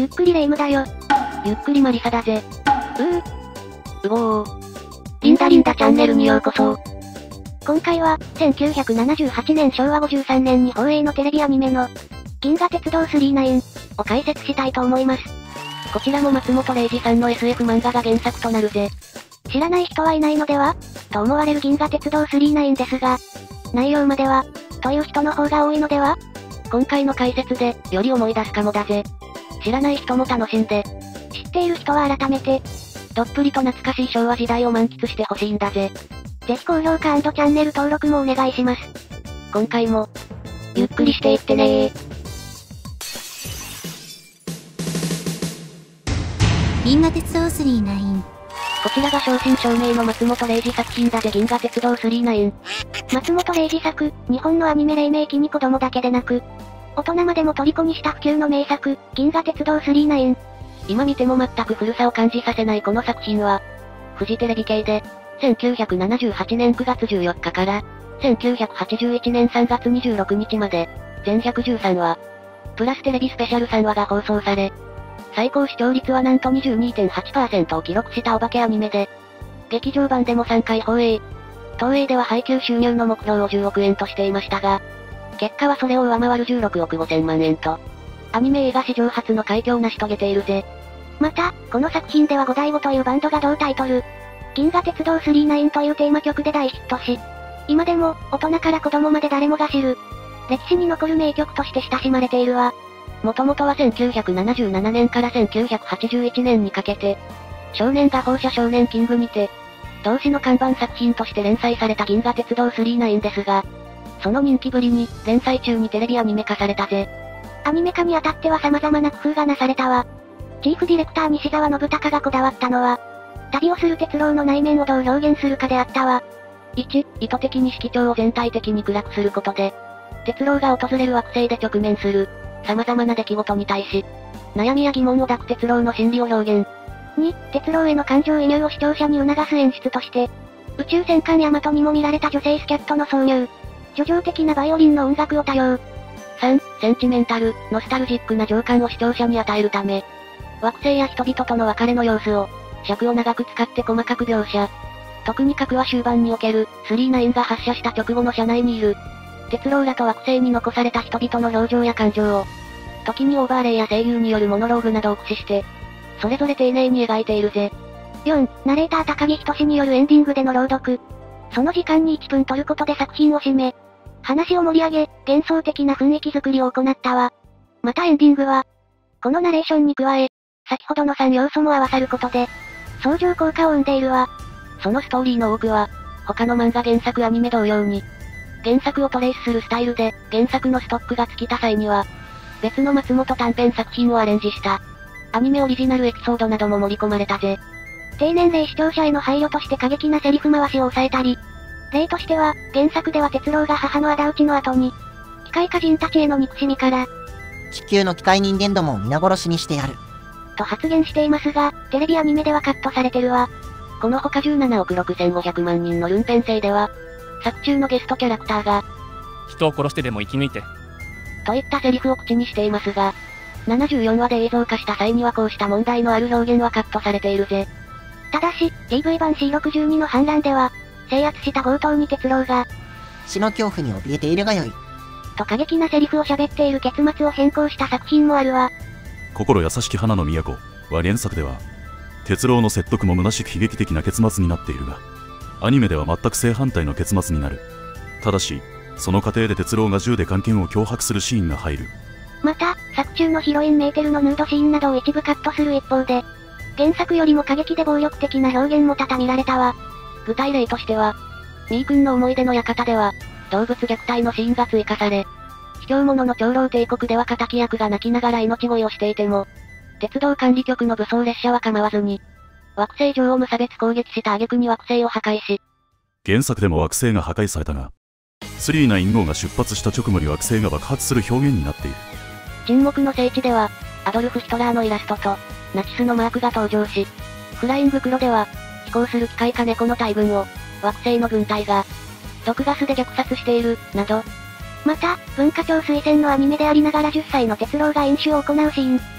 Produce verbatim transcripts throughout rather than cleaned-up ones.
ゆっくりレ夢ムだよ。 ゆっくりマリサだぜ。 うー。 うおー。リンダリンダチャンネルにようこそ。 今回は、せんきゅうひゃくななじゅうはちねんしょうわごじゅうさんねんに放映のテレビアニメの、銀河鉄道さんじゅうきゅうを解説したいと思います。 こちらも松本零士さんの エスエフ 漫画が原作となるぜ。 知らない人はいないのではと思われる銀河鉄道さんじゅうきゅうですが、内容までは、という人の方が多いのでは？ 今回の解説で、より思い出すかもだぜ。知らない人も楽しんで。 知っている人は改めて、 どっぷりと懐かしい昭和時代を満喫してほしいんだぜ。 ぜひ高評価&チャンネル登録もお願いします。 今回も、ゆっくりしていってねー。 銀河鉄道さんじゅうきゅう。 こちらが正真正銘の松本零士作品だぜ。銀河鉄道さんじゅうきゅう。 松本零士作、日本のアニメ黎明期に子供だけでなく、大人までも虜にした不朽の名作、銀河鉄道さんじゅうきゅう。 今見ても全く古さを感じさせないこの作品は、フジテレビ系で、せんきゅうひゃくななじゅうはちねんくがつじゅうよっかから、せんきゅうひゃくはちじゅういちねんさんがつにじゅうろくにちまで、全ひゃくじゅうさんわ、プラステレビスペシャルさんわが放送され、最高視聴率はなんと にじゅうにてんはちパーセント を記録したお化けアニメで、劇場版でもさんかい放映。東映では配給収入の目標をじゅうおくえんとしていましたが、結果はそれを上回るじゅうろくおくごせんまんえんと、アニメ映画史上初の快挙を成し遂げているぜ。 また、この作品では五醍醐というバンドが同タイトル、銀河鉄道さんじゅうきゅうというテーマ曲で大ヒットし、今でも、大人から子供まで誰もが知る、歴史に残る名曲として親しまれているわ。 もともとはせんきゅうひゃくななじゅうななねんからせんきゅうひゃくはちじゅういちねんにかけて、少年が放射少年キングにて、同誌の看板作品として連載された銀河鉄道さんじゅうきゅうですが、その人気ぶりに、連載中にテレビアニメ化されたぜ。 アニメ化にあたっては様々な工夫がなされたわ。チーフディレクター西澤信孝がこだわったのは、旅をする鉄郎の内面をどう表現するかであったわ。 いち、意図的に色調を全体的に暗くすることで、鉄郎が訪れる惑星で直面する、様々な出来事に対し、悩みや疑問を抱く鉄郎の心理を表現。 に、鉄郎への感情移入を視聴者に促す演出として、宇宙戦艦ヤマトにも見られた女性スキャットの挿入。叙情的なバイオリンの音楽を多用。 さん、センチメンタル、ノスタルジックな情感を視聴者に与えるため、惑星や人々との別れの様子を、尺を長く使って細かく描写。特に核は終盤における、さんじゅうきゅうが発射した直後の車内にいる、鉄郎らと惑星に残された人々の表情や感情を、時にオーバーレイや声優によるモノローグなどを駆使して、それぞれ丁寧に描いているぜ。 よん、ナレーター高木仁によるエンディングでの朗読。その時間にいっぷん取ることで作品を締め、話を盛り上げ、幻想的な雰囲気作りを行ったわ。またエンディングは、このナレーションに加え、先ほどのさん要素も合わさることで、相乗効果を生んでいるわ。 そのストーリーの多くは、他の漫画原作アニメ同様に、原作をトレースするスタイルで、原作のストックが尽きた際には、別の松本短編作品をアレンジした、アニメオリジナルエピソードなども盛り込まれたぜ。 低年齢視聴者への配慮として過激なセリフ回しを抑えたり、例としては、原作では鉄郎が母の仇討ちの後に、機械化人たちへの憎しみから、 地球の機械人間どもを皆殺しにしてやる。 と発言していますが、テレビアニメではカットされてるわ。 この他じゅうななおくろくせんごひゃくまんにんのルンペン生では、作中のゲストキャラクターが、 人を殺してでも生き抜いて。 といったセリフを口にしていますが、ななじゅうよんわで映像化した際にはこうした問題のある表現はカットされているぜ。 ただし、ティーブイ 版 シーろくじゅうに の反乱では、制圧した強盗に鉄郎が、 死の恐怖に怯えているがよい。 と過激なセリフを喋っている結末を変更した作品もあるわ。 心優しき花の都は原作では、鉄郎の説得も虚しく悲劇的な結末になっているが、アニメでは全く正反対の結末になる。ただし、その過程で鉄郎が銃で官憲を脅迫するシーンが入る。 また、作中のヒロインメーテルのヌードシーンなどを一部カットする一方で、原作よりも過激で暴力的な表現も多々見られたわ。 具体例としては、ミー君の思い出の館では、動物虐待のシーンが追加され、卑怯者の長老帝国では仇役が泣きながら命乞いをしていても、鉄道管理局の武装列車は構わずに、惑星上を無差別攻撃した挙句に惑星を破壊し、 原作でも惑星が破壊されたが、さんじゅうきゅう号が出発した直後に惑星が爆発する表現になっている。 沈黙の聖地では、アドルフ・ヒトラーのイラストと、ナチスのマークが登場し、フライングクロでは、飛行する機械か猫の大群を、惑星の軍隊が、毒ガスで虐殺している、など。 また、文化庁推薦のアニメでありながらじゅっさいの鉄郎が演習を行うシーン。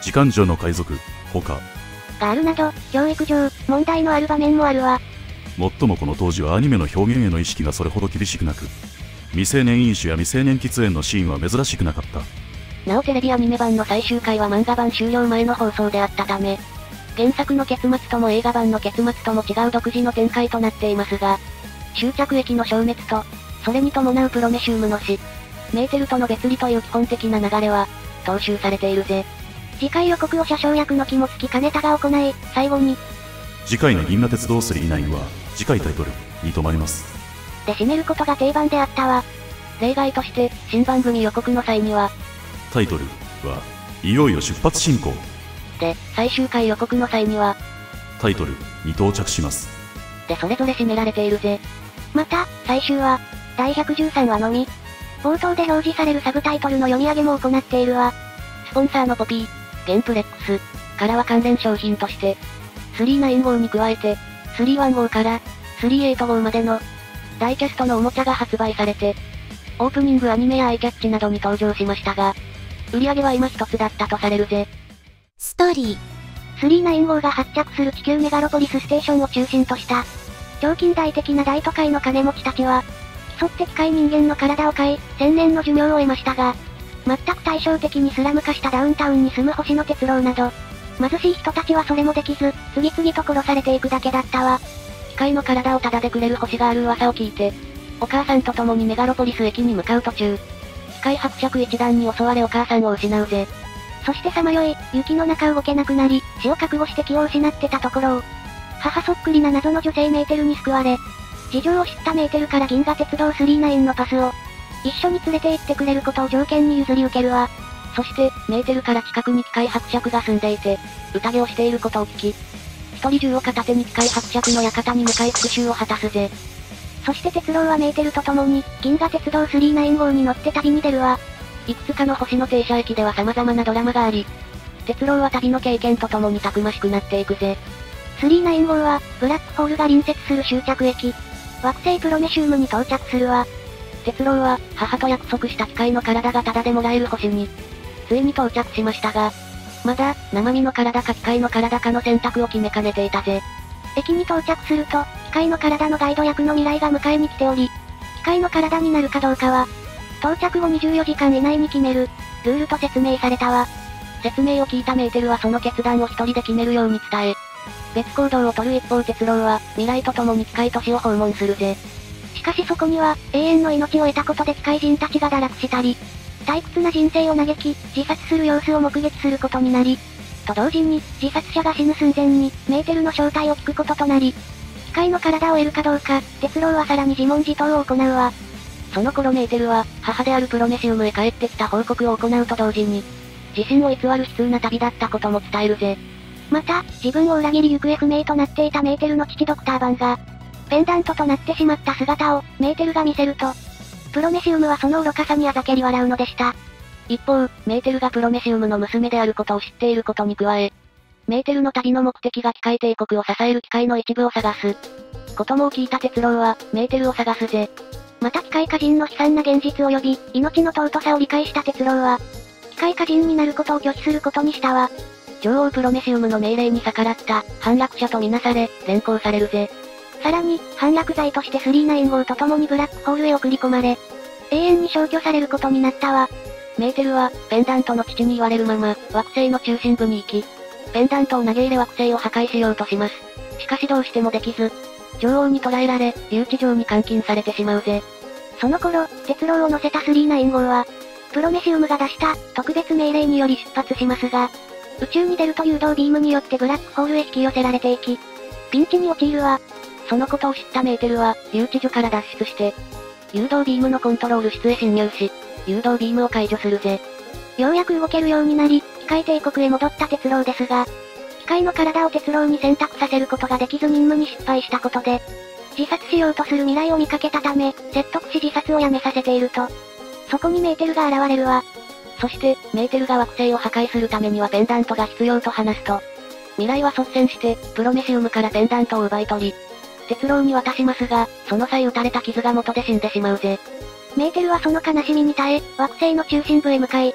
時間上の海賊、他。 があるなど、教育上、問題のある場面もあるわ。 もっともこの当時はアニメの表現への意識がそれほど厳しくなく、未成年飲酒や未成年喫煙のシーンは珍しくなかった。 なおテレビアニメ版の最終回は漫画版終了前の放送であったため、原作の結末とも映画版の結末とも違う独自の展開となっていますが、終着駅の消滅と、それに伴うプロメシウムの死、メーテルとの別離という基本的な流れは、踏襲されているぜ。 次回予告を車掌役の肝付兼太が行い、最後に、 次回の銀河鉄道スリーナインは、次回タイトルに止まります。 で締めることが定番であったわ。 例外として、新番組予告の際には、 タイトルは、いよいよ出発進行。 で、最終回予告の際には、 タイトルに到着します。 でそれぞれ締められているぜ。 また、最終話、だいひゃくじゅうさんわのみ。冒頭で表示されるサブタイトルの読み上げも行っているわ。 スポンサーのポピー、ゲンプレックス、からは関連商品として、スリーナイン号に加えて、スリーワン号から、スリーエイト号までの、ダイキャストのおもちゃが発売されて、オープニングアニメやアイキャッチなどに登場しましたが、売り上げは今一つだったとされるぜ。 ストーリー。 スリーナイン号が発着する地球メガロポリスステーションを中心とした、超近代的な大都会の金持ちたちは、競って機械人間の体を買い、千年の寿命を得ましたが、全く対照的にスラム化したダウンタウンに住む星野哲郎など、貧しい人たちはそれもできず、次々と殺されていくだけだったわ。 機械の体をタダでくれる星がある噂を聞いて、お母さんと共にメガロポリス駅に向かう途中、機械伯爵一団に襲われお母さんを失うぜ。 そしてさまよい、雪の中動けなくなり、死を覚悟して気を失ってたところを、母そっくりな謎の女性メーテルに救われ、事情を知ったメーテルから銀河鉄道スリーナインのパスを、一緒に連れて行ってくれることを条件に譲り受けるわ。 そして、メーテルから近くに機械伯爵が住んでいて、宴をしていることを聞き、一人銃を片手に機械伯爵の館に向かい復讐を果たすぜ。 そして鉄郎はメーテルと共に、銀河鉄道スリーナイン号に乗って旅に出るわ。 いくつかの星の停車駅では様々なドラマがあり、鉄郎は旅の経験と共にたくましくなっていくぜ。 スリーナイン号は、ブラックホールが隣接する終着駅、惑星プロメシウムに到着するわ。 鉄郎は、母と約束した機械の体がタダでもらえる星に、ついに到着しましたが、まだ、生身の体か機械の体かの選択を決めかねていたぜ。 駅に到着すると、機械の体のガイド役の未来が迎えに来ており、機械の体になるかどうかは、到着後にじゅうよじかん以内に決める、ルールと説明されたわ。 説明を聞いたメーテルはその決断を一人で決めるように伝え、別行動を取る一方鉄郎は、未来と共に機械都市を訪問するぜ。 しかしそこには、永遠の命を得たことで機械人たちが堕落したり、退屈な人生を嘆き、自殺する様子を目撃することになり、と同時に、自殺者が死ぬ寸前に、メーテルの正体を聞くこととなり、機械の体を得るかどうか、鉄郎はさらに自問自答を行うわ。 その頃メーテルは、母であるプロメシウムへ帰ってきた報告を行うと同時に、自身を偽る悲痛な旅だったことも伝えるぜ。 また、自分を裏切り行方不明となっていたメーテルの父ドクターバンが、ペンダントとなってしまった姿を、メーテルが見せると、プロメシウムはその愚かさにあざけり笑うのでした。 一方、メーテルがプロメシウムの娘であることを知っていることに加え、メーテルの旅の目的が機械帝国を支える機械の一部を探す。ことも聞いた鉄郎は、メーテルを探すぜ。 また機械化人の悲惨な現実及び、命の尊さを理解した鉄郎は、機械化人になることを拒否することにしたわ。 女王プロメシウムの命令に逆らった、反落者とみなされ、連行されるぜ。 さらに、反落罪としてスリーナイン号と共にブラックホールへ送り込まれ、永遠に消去されることになったわ。 メーテルは、ペンダントの父に言われるまま、惑星の中心部に行き、ペンダントを投げ入れ惑星を破壊しようとします。しかしどうしてもできず、女王に捕らえられ、留置場に監禁されてしまうぜ。 その頃、鉄郎を乗せたスリーナイン号は、プロメシウムが出した特別命令により出発しますが、宇宙に出ると誘導ビームによってブラックホールへ引き寄せられていき、ピンチに陥るわ。 そのことを知ったメーテルは、留置所から脱出して、誘導ビームのコントロール室へ侵入し、誘導ビームを解除するぜ。 ようやく動けるようになり、機械帝国へ戻った鉄郎ですが、機械の体を鉄郎に選択させることができず任務に失敗したことで、自殺しようとする未来を見かけたため、説得し自殺をやめさせていると、そこにメーテルが現れるわ。 そして、メーテルが惑星を破壊するためにはペンダントが必要と話すと、未来は率先して、プロメシウムからペンダントを奪い取り、鉄郎に渡しますが、その際撃たれた傷が元で死んでしまうぜ。 メーテルはその悲しみに耐え、惑星の中心部へ向かい、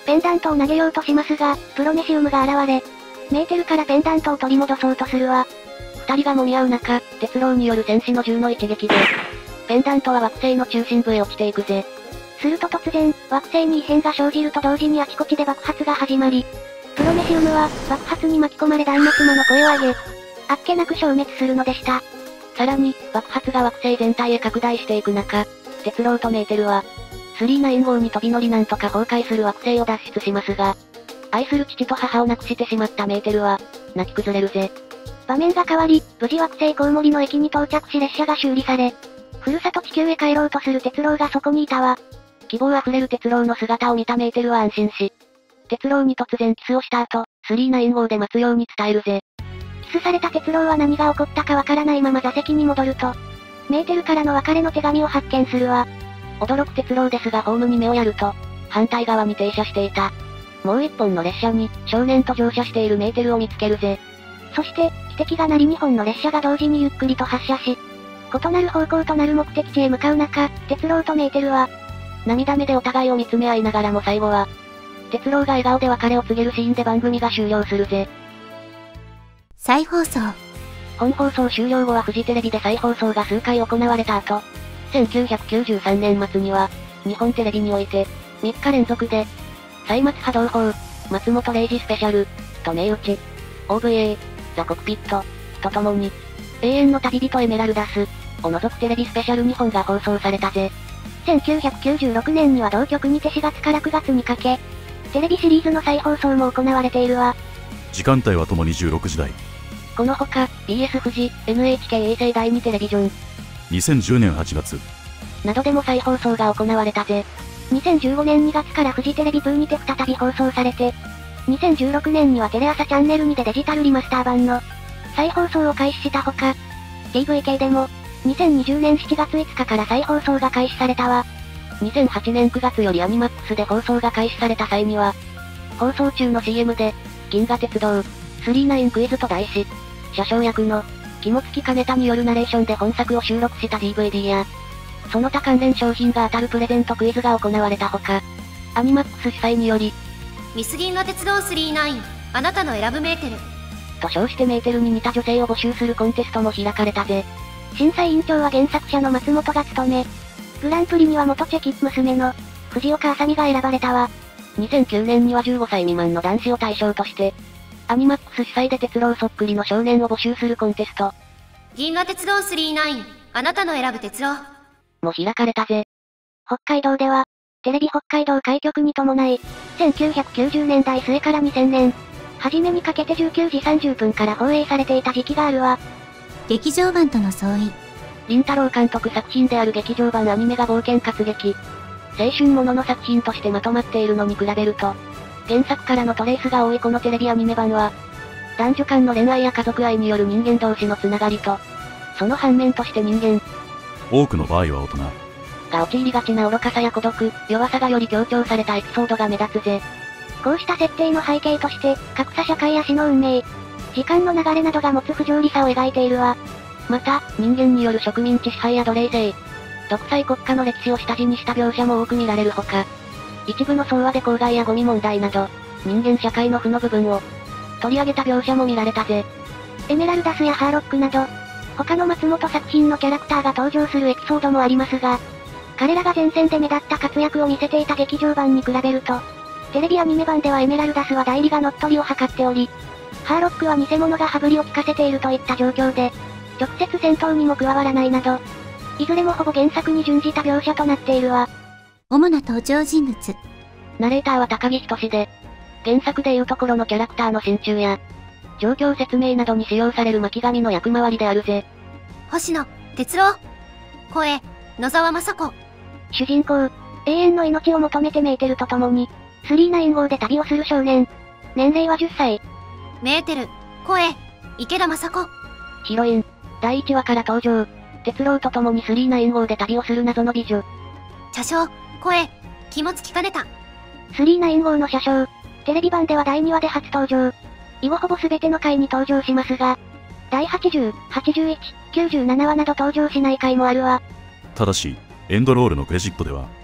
ペンダントを投げようとしますが、プロメシウムが現れ、メーテルからペンダントを取り戻そうとするわ。 二人が揉み合う中、鉄郎による戦士の銃の一撃で、ペンダントは惑星の中心部へ落ちていくぜ。 すると突然、惑星に異変が生じると同時にあちこちで爆発が始まり、プロメシウムは、爆発に巻き込まれ断末魔の声を上げ、あっけなく消滅するのでした。 さらに、爆発が惑星全体へ拡大していく中、鉄郎とメーテルは、スリーナイン号に飛び乗りなんとか崩壊する惑星を脱出しますが、愛する父と母を亡くしてしまったメーテルは、泣き崩れるぜ。 場面が変わり、無事惑星コウモリの駅に到着し列車が修理され、ふるさと地球へ帰ろうとする鉄郎がそこにいたわ。 希望あふれる鉄郎の姿を見たメーテルは安心し、鉄郎に突然キスをした後、スリーナイン号で待つように伝えるぜ。 キスされた鉄郎は何が起こったかわからないまま座席に戻ると、メーテルからの別れの手紙を発見するわ。 驚く鉄郎ですがホームに目をやると、反対側に停車していた。もう一本の列車に、少年と乗車しているメーテルを見つけるぜ。 そして、汽笛が鳴りにほんの列車が同時にゆっくりと発車し、異なる方向となる目的地へ向かう中、鉄郎とメーテルは、 涙目でお互いを見つめ合いながらも最後は、鉄郎が笑顔で別れを告げるシーンで番組が終了するぜ。 再放送。 本放送終了後はフジテレビで再放送が数回行われた後、せんきゅうひゃくきゅうじゅうさんねん末には、日本テレビにおいて、みっか連続で、歳末波動砲、松本零士スペシャル、と銘打ち、オーブイエー、ザ・コクピット、とともに、永遠の旅人エメラルダス、を除くテレビスペシャルにほんが放送されたぜ。 せんきゅうひゃくきゅうじゅうろくねんには同局にてしがつからくがつにかけ、テレビシリーズの再放送も行われているわ。 時間帯はともにじゅうろくじ台。 このほか、ビーエス 富士、エヌエイチケー 衛星だいにテレビジョン、 にせんじゅうねんはちがつ、 などでも再放送が行われたぜ。 にせんじゅうごねんにがつからフジテレビブイにて再び放送されて、にせんじゅうろくねんにはテレ朝チャンネルにでデジタルリマスター版の再放送を開始したほか、ティーブイケー でも、にせんにじゅうねんしちがついつかから再放送が開始されたわ。 にせんはちねんくがつよりアニマックスで放送が開始された際には、放送中の シーエム で、銀河鉄道、スリーナインクイズと題し、車掌役の、肝付兼太によるナレーションで本作を収録した ディーブイディー や、その他関連商品が当たるプレゼントクイズが行われたほか、アニマックス主催により、 ミス銀河鉄道スリーナイン、あなたの選ぶメーテル。 と称してメーテルに似た女性を募集するコンテストも開かれたぜ。 審査委員長は原作者の松本が務め、グランプリには元チェキ娘の、藤岡あさみが選ばれたわ。 にせんきゅうねんにはじゅうごさい未満の男子を対象として、アニマックス主催で鉄郎そっくりの少年を募集するコンテスト。 銀河鉄道スリーナイン、あなたの選ぶ鉄郎。 も開かれたぜ。 北海道では、テレビ北海道開局に伴い、せんきゅうひゃくきゅうじゅうねんだい末からにせんねん、初めにかけてじゅうくじさんじゅっぷんから放映されていた時期があるわ。 劇場版との相違。 林太郎監督作品である劇場版アニメが冒険活劇。青春ものの作品としてまとまっているのに比べると、原作からのトレースが多いこのテレビアニメ版は、男女間の恋愛や家族愛による人間同士のつながりと、その反面として人間、 多くの場合は大人が陥りがちな愚かさや孤独、弱さがより強調されたエピソードが目立つぜ。 こうした設定の背景として、格差社会や死の運命、時間の流れなどが持つ不条理さを描いているわ。 また、人間による植民地支配や奴隷制、独裁国家の歴史を下地にした描写も多く見られるほか、一部の総和で公害やゴミ問題など、人間社会の負の部分を取り上げた描写も見られたぜ。 エメラルダスやハーロックなど、他の松本作品のキャラクターが登場するエピソードもありますが、彼らが前線で目立った活躍を見せていた劇場版に比べると、テレビアニメ版ではエメラルダスは代理が乗っ取りを図っており、ハーロックは偽物が羽振りを利かせているといった状況で、直接戦闘にも加わらないなど、いずれもほぼ原作に準じた描写となっているわ。 主な登場人物。 ナレーターは高木仁で、原作でいうところのキャラクターの心中や、状況説明などに使用される巻紙の役回りであるぜ。 星野哲郎。声、野沢雅子。 主人公、永遠の命を求めてメーテルと共に、スリーナイン号で旅をする少年。年齢はじゅっさい。 メーテル、声、池田雅子。 ヒロイン、だいいちわから登場。鉄郎と共にスリーナイン号で旅をする謎の美女。 車掌、声、肝付兼太。 スリーナイン号の車掌、テレビ版ではだいにわで初登場。以後ほぼ全ての回に登場しますが、だいはちじゅう、はちじゅういち、きゅうじゅうななわなど登場しない回もあるわ。 ただし、エンドロールのクレジットでは、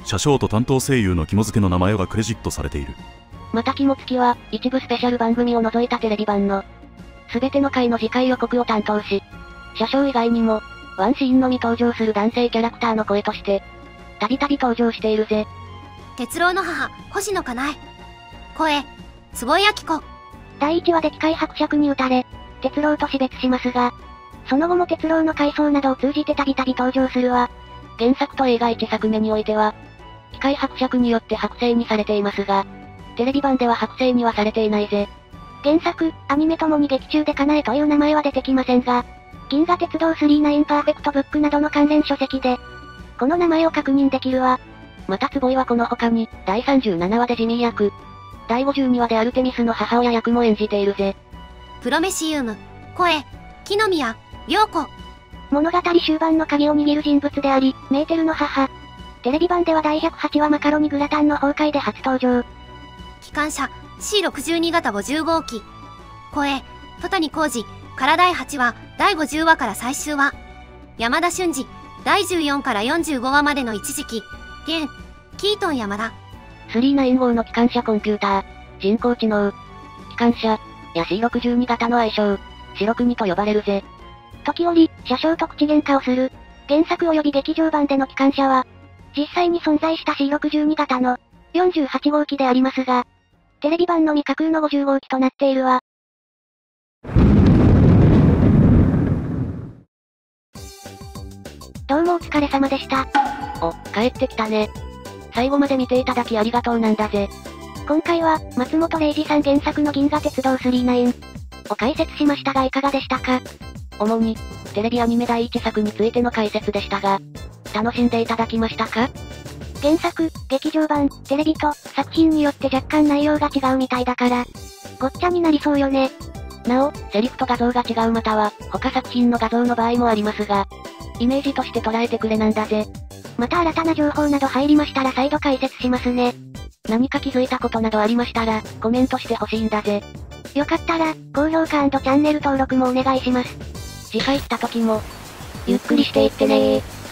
車掌と担当声優の肝付けの名前がクレジットされている。 また肝付きは、一部スペシャル番組を除いたテレビ版の、すべての回の次回予告を担当し、車掌以外にも、ワンシーンのみ登場する男性キャラクターの声として、たびたび登場しているぜ。 鉄郎の母、星野かなえ。声、坪井明子。 だいいちわで機械伯爵に撃たれ、鉄郎と死別しますが、その後も鉄郎の回想などを通じてたびたび登場するわ。 原作と映画いちさくめにおいては、機械伯爵によって剥製にされていますが、テレビ版では剥製にはされていないぜ。 原作、アニメともに劇中でかなえという名前は出てきませんが、銀河鉄道さんじゅうきゅうパーフェクトブックなどの関連書籍で、この名前を確認できるわ。 また坪井はこの他に、だいさんじゅうななわでジミー役、だいごじゅうにわでアルテミスの母親役も演じているぜ。 プロメシウム、声、木の宮、涼子。 物語終盤の鍵を握る人物であり、メーテルの母。テレビ版ではだいひゃくはちわマカロニグラタンの崩壊で初登場。 機関車、シーろくじゅうに 型ごじゅうごうき。声、戸谷浩二、からだいはちわ、だいごじゅうわから最終話。山田俊二、だいじゅうよんからよんじゅうごわまでの一時期。現、キートン山田。 さんきゅうきゅう号の機関車コンピューター、人工知能、機関車、や シーろくじゅうに 型の愛称、四六二と呼ばれるぜ。 時折、車掌と口喧嘩をする。原作及び劇場版での機関車は、実際に存在した シーろくじゅうに 型のよんじゅうはちごうきでありますが、テレビ版のみ架空のごじゅうごうきとなっているわ。どうもお疲れ様でした。 お、帰ってきたね。最後まで見ていただきありがとうなんだぜ。 今回は、松本零士さん原作の銀河鉄道さんじゅうきゅうを解説しましたがいかがでしたか？ 主に、テレビアニメだいいちさくについての解説でしたが、楽しんでいただきましたか？ 原作、劇場版、テレビと、作品によって若干内容が違うみたいだから、ごっちゃになりそうよね。 なお、セリフと画像が違うまたは、他作品の画像の場合もありますが、イメージとして捉えてくれなんだぜ。 また新たな情報など入りましたら再度解説しますね。 何か気づいたことなどありましたら、コメントしてほしいんだぜ。 よかったら、高評価&チャンネル登録もお願いします。 次回来た時も、ゆっくりしていってねー。